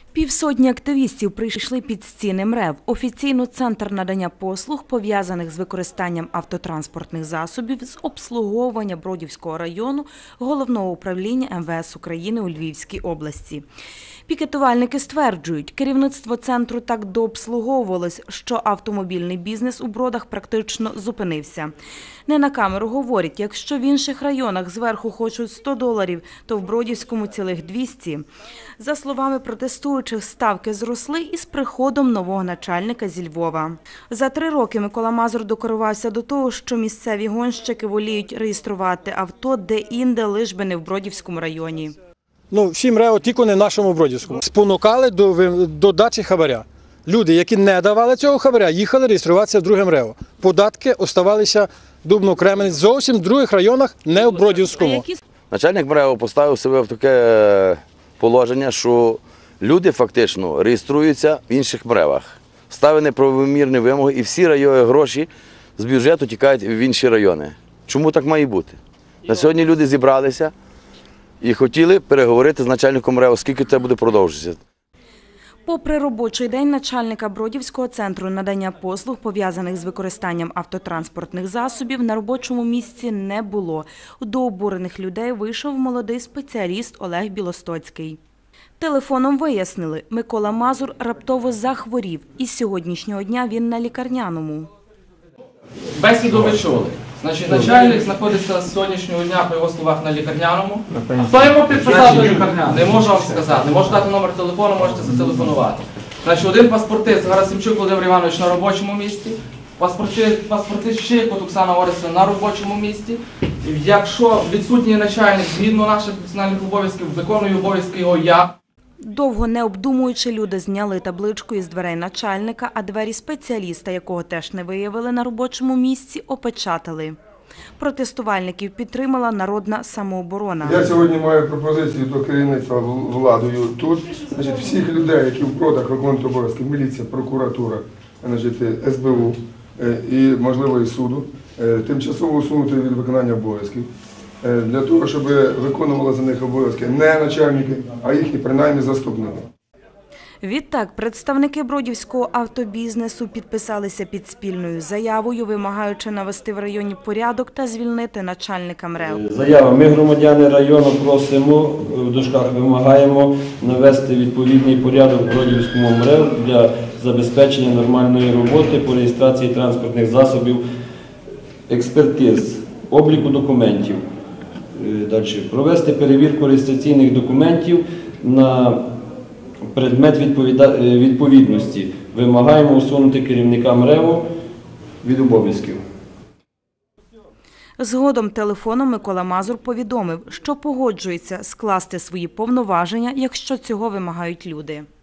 Півсотні активістів прийшли під стіни МРЕВ – офіційно центр надання послуг, пов'язаних з використанням автотранспортних засобів з обслуговування Бродівського району Головного управління МВС України у Львівській області. Пікетувальники стверджують, керівництво центру так дообслуговувалось, що автомобільний бізнес у Бродах практично зупинився. Не на камеру говорять, якщо в інших районах зверху хочуть $100, то в Бродівському цілих 200. За словами протестуючих, ставки зросли із приходом нового начальника зі Львова. За 3 роки Микола Мазур докерувався до того, що місцеві гонщики воліють реєструвати авто де-інде, лиш би не в Бродівському районі. Всі МРЕО тільки не в нашому Бродівському. Спонукали до дачі хабаря. Люди, які не давали цього хабаря, їхали реєструватися в друге МРЕО. Податки оставалися Дубно, Кременець, зовсім в других районах, не в Бродівському. Начальник МРЕО поставив себе в таке положення, що люди фактично реєструються в інших МРЕВах. Ставили неправомірні вимоги і всі гроші з бюджету тікають в інші райони. Чому так має бути? На сьогодні люди зібралися і хотіли переговорити з начальником МРЕО, скільки це буде продовжуватися. Попри робочий день начальника Бродівського центру надання послуг, пов'язаних з використанням автотранспортних засобів, на робочому місці не було. До обурених людей вийшов молодий спеціаліст Олег Білостоцький. Телефоном вияснили, Микола Мазур раптово захворів, і з сьогоднішнього дня він на лікарняному. Бесіду ви чули. Начальник знаходиться з сьогоднішнього дня, по його словах, на лікарняному. Хто йому підписав до лікарняного? Не можу вам сказати. Не можу дати номер телефону, можете зателефонувати. Один паспортист Гарасимчук Володимир Іванович на робочому місці, паспортист Щейкот Оксана Орисівна на робочому місці. Якщо відсутній начальник, згідно наших національних обов'язків, виконує обов'язки його я. Довго не обдумуючи, люди зняли табличку із дверей начальника, а двері спеціаліста, якого теж не виявили на робочому місці, опечатали. Протестувальників підтримала Народна самооборона. Я сьогодні маю пропозицію до керівництва владою тут. Всіх людей, які в Бродах виконують обов'язки, міліція, прокуратура, СБУ і, можливо, і суду, тимчасово усунути від виконання обов'язків. Для того, щоб виконували за них обов'язки не начальники, а їхні, принаймні, заступники. Відтак, представники бродівського автобізнесу підписалися під спільною заявою, вимагаючи навести в районі порядок та звільнити начальника МРЕО. Заява. Ми, громадяни району, просимо, в дужках вимагаємо навести відповідний порядок в Бродівському МРЕО для забезпечення нормальної роботи по реєстрації транспортних засобів, експертиз, обліку документів. Далі. Провести перевірку реєстраційних документів на предмет відповідності. Вимагаємо усунути керівника МРЕО від обов'язків. Згодом телефоном Микола Мазур повідомив, що погоджується скласти свої повноваження, якщо цього вимагають люди.